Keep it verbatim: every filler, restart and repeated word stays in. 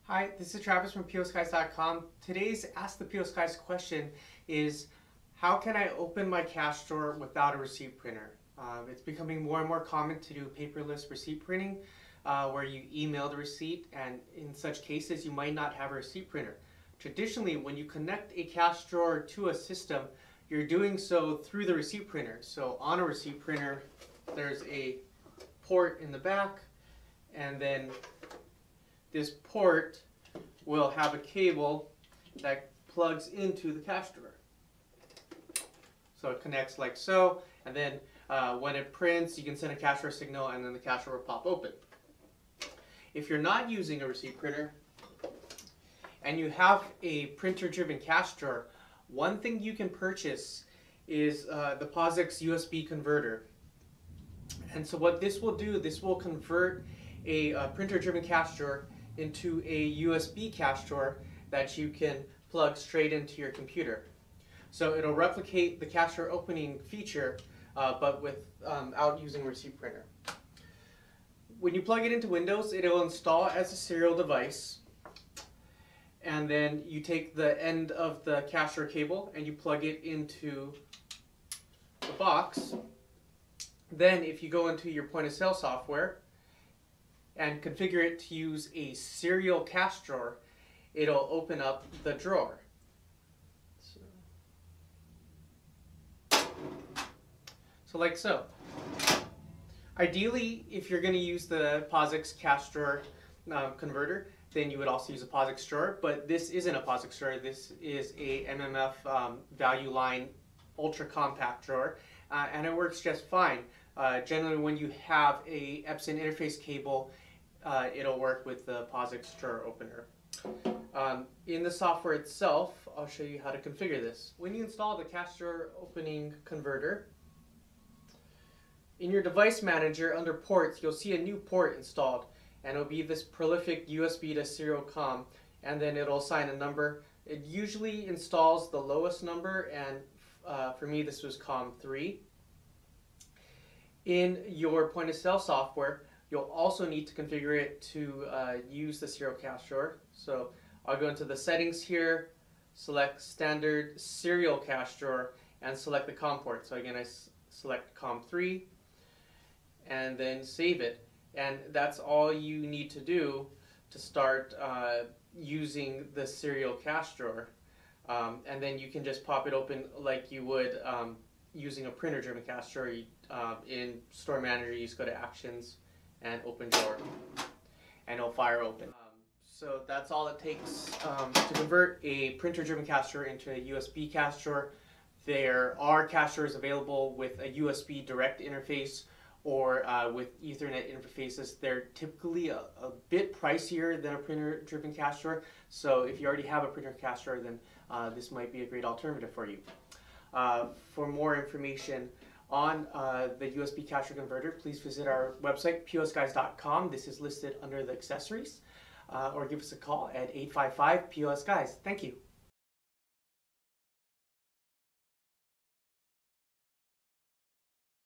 Hi, this is Travis from P O Skies dot com. Today's Ask the P O Skies question is, how can I open my cash drawer without a receipt printer? Uh, it's becoming more and more common to do paperless receipt printing, uh, where you email the receipt, and in such cases you might not have a receipt printer. Traditionally, when you connect a cash drawer to a system, you're doing so through the receipt printer. So on a receipt printer, there's a port in the back, and then this port will have a cable that plugs into the cash drawer. So it connects like so, and then uh, when it prints, you can send a cash drawer signal, and then the cash drawer will pop open. If you're not using a receipt printer and you have a printer-driven cash drawer, one thing you can purchase is uh, the POSIX U S B converter. And so what this will do, this will convert a uh, printer-driven cash drawer into a U S B cash drawer that you can plug straight into your computer. So it'll replicate the cash drawer opening feature, uh, but without um, using a receipt printer. When you plug it into Windows, it'll install as a serial device, and then you take the end of the cash drawer cable and you plug it into the box. Then if you go into your point of sale software and configure it to use a serial cash drawer, it'll open up the drawer. So, so like so. Ideally, if you're going to use the POSIX cash drawer uh, converter, then you would also use a POSIX drawer, but this isn't a POSIX drawer. This is a M M F um, value line ultra compact drawer, uh, and it works just fine. Uh, generally, when you have a Epson interface cable, uh, it'll work with the POSIX drawer opener. Um, in the software itself, I'll show you how to configure this. When you install the cash drawer opening converter, in your device manager under ports, you'll see a new port installed, and it'll be this prolific U S B to serial COM, and then it'll assign a number. It usually installs the lowest number, and uh, for me this was COM three. In your point of sale software, you'll also need to configure it to uh, use the serial cash drawer. So I'll go into the settings here, select standard serial cash drawer, and select the COM port. So again, I select COM three, and then save it. And that's all you need to do to start uh, using the serial cash drawer. Um, and then you can just pop it open like you would um, using a printer-driven cash drawer. You, uh, in Store Manager, you just go to Actions and Open Drawer, and it'll fire open. Um, so that's all it takes um, to convert a printer-driven cash drawer into a U S B cash drawer. There are cash drawers available with a U S B direct interface or uh, with Ethernet interfaces. They're typically a, a bit pricier than a printer-driven cash drawer. So if you already have a printer cash drawer, then uh, this might be a great alternative for you. Uh, for more information on uh, the U S B cash drawer converter, please visit our website, P O Skies dot com. This is listed under the accessories. Uh, or give us a call at eight five five P O S Skies. Thank you.